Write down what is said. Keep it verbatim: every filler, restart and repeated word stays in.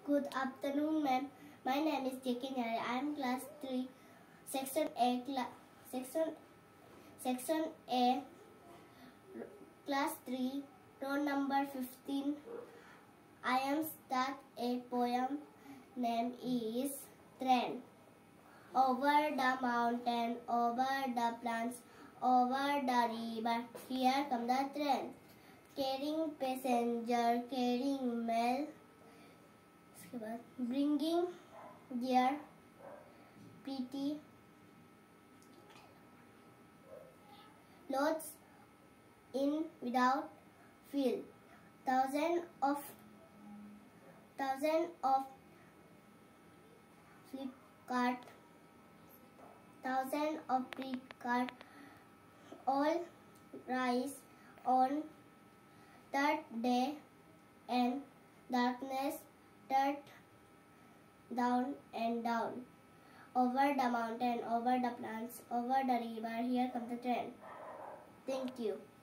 Good afternoon, ma'am. My name is Jikke Nyuri. I am class three, section A, section section A, class three, roll number fifteen. I am start a poem. Name is Train. Over the mountain, over the plants, over the river, here comes the train. Carrying passenger, carrying mail, bringing dear, pretty loads in without fill. Thousand of thousand of Flipkart, thousand of Flipkart, all rise on that day, and darkness turned down and down. Over the mountain, over the plants, over the river, here comes the train. Thank you.